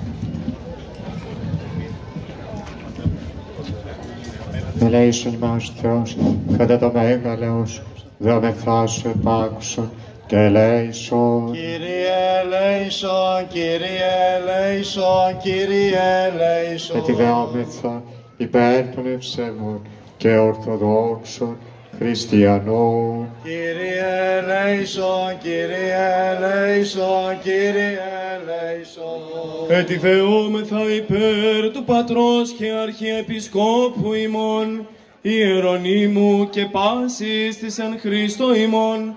Ελέησον ημάς Θεός, κατά το μέγαλεος σου, δρομεθά σου επάκουσον και ελέησον. Κύριε ελέησον, Κύριε ελέησον, Κύριε ελέησον. Ετιδεόμεθα υπέρ των ευσεβών και ορθοδόξων χριστιανών. Κύριε ελέησον, Κύριε ελέησον, Κύριε ελέησον. Ετιδεόμεθα υπέρ του Πατρός και Αρχιεπισκόπου ημών, Ιερονύμου και πάσης της εν Χριστώ ημών,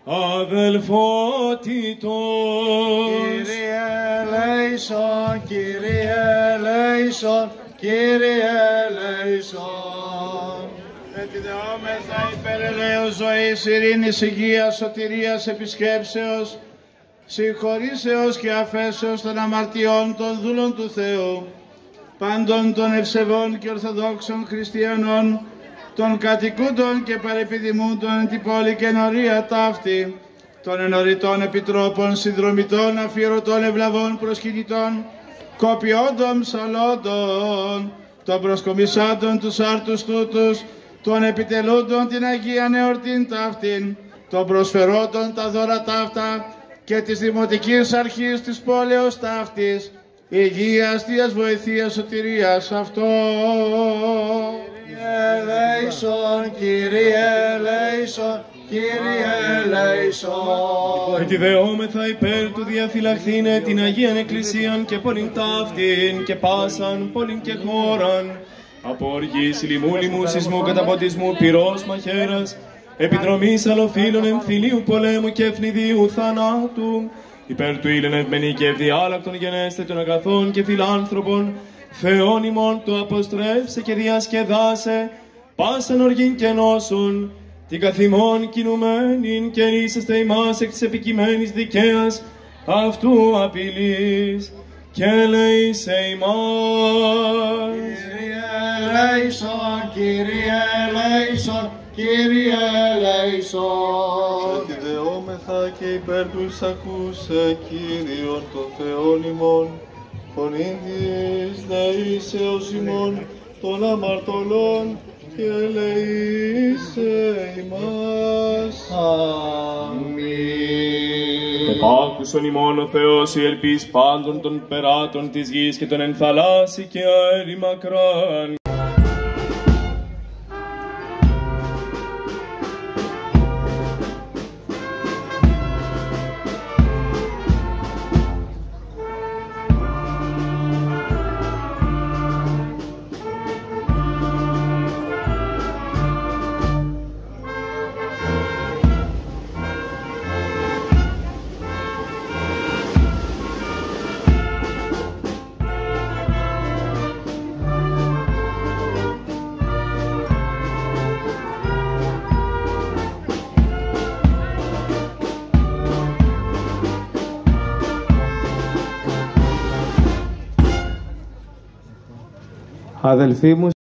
αδελφότητος. Κύριε ελέησον, Κύριε ελέησον, Κύριε ελέησον. Ετιδεόμεθα υπέρ ελέους ζωής, ειρήνης, υγείας, σωτηρίας, επισκέψεως, συγχωρήσεως και αφέσεως των αμαρτιών των δούλων του Θεού, πάντων των ευσεβών και ορθοδόξων χριστιανών, των κατοικούντων και παρεπιδημούντων εν την πόλη και ενορία ταύτη, των ενωριτών επιτρόπων, συνδρομητών, αφιερωτών, ευλαβών, προσκυνητών, κοπιόντων, ψαλόντων, των προσκομισάντων τους άρτους τούτους, των επιτελούντων την Αγία Νεορτήν ταύτην, των προσφερόντων τα δώρα ταύτα και της Δημοτικής Αρχής της πόλεως ταύτης, υγείας, θείας βοηθείας, σωτηρίας αυτό. Κύριε ελέησον, Κύριε ελέησον, Κύριε ελέησον. Ετιδεόμεθα υπέρ του διαφυλαχθήνε την Αγίαν Εκκλησίαν και πόλην ταύτην και πάσαν πόλην και χώραν, από οργής, λοιμού, λοιμού, σεισμού, καταποντισμού, πυρός, μαχαίρας, επιδρομής αλλοφύλων, εμφυλίου πολέμου και ευνηδίου θανάτου, υπέρ του ήλεν και ευδιάλακτων γενέστε των αγαθών και φιλάνθρωπων, Θεόν ημών το αποστρέψε και διασκεδάσε, πάσαν οργήν και νόσον, την καθημών κινουμένην και είσαστε ημάς εκ της επικειμένης δικαίας, αυτού απειλής και ελέησε ημάς. Κύριε ελέησον, Κύριε ελέησον, Κύριε ελέησον. Ετιδεόμεθα και υπέρ του εισακούσε Κύριον των Θεών ημών, φωνήν της δεήσεως ημών των αμαρτωλών και ελεήσε ημάς. Αμήν. Επάκουσον ημών ο Θεός η ελπίς πάντων των περάτων της γης και των εν θαλάσσι και αέρι μακράν. Αδελφοί μου,